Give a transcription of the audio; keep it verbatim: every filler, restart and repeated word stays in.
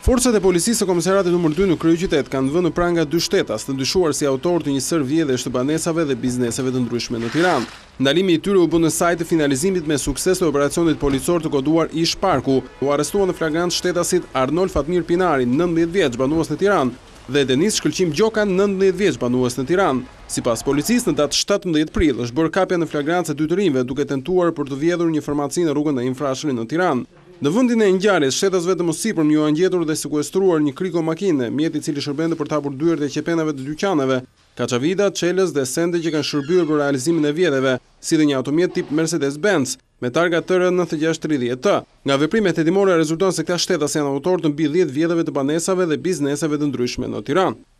Forcat e policisë së komisariatit numër dy në kryeqytet kanë vënë në pranga dy shtetas të dyshuar si autor të një sër vjedhjesh të banesave dhe bizneseve të ndryshme në Tiranë. Ndalimi i tyre u bë në saj të finalizimit me sukses të operacionit policor të koduar Ish Parku. U arrestuan në flagrant shtetasit Arnold Fatmir Pinari, nëntëdhjetë vjeç, banues në Tiranë, dhe Denis Shkëlqim Gjoka, nëntëdhjetë vjeç, banues në Tiranë. Sipas policisë, në datë shtatëmbëdhjetë prill është bërë kapja në flagrancë e dy të rinjve duke tentuar për të vjedhur një farmaci në rrugën Naim Frashëri në Tiranë. Në vendin e ngjarjes, shtetasve të mësipërm ju janë gjetur dhe sekuestruar një kriko makine, mjet i cili shërbente për të hapur dyert e qepenave të dyqaneve, kaçavida, çelës dhe sende që kanë shërbyer për realizimin e vjedhjeve, si dhe një automjet tip Mercedes-Benz me targa T R nëntëdhjetë gjashtë tridhjetë T. Nga veprimet hetimore rezulton se këta shtetas janë autor të mbi dhjetë vjedhjeve të banesave dhe bizneseve të ndryshme në Tiranë.